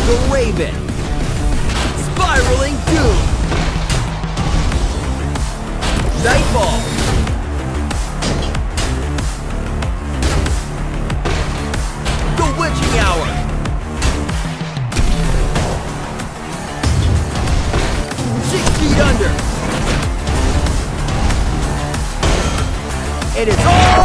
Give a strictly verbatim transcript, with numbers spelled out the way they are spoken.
The Raven. Spiraling Doom. Nightfall. The Witching Hour. Six feet under. It is all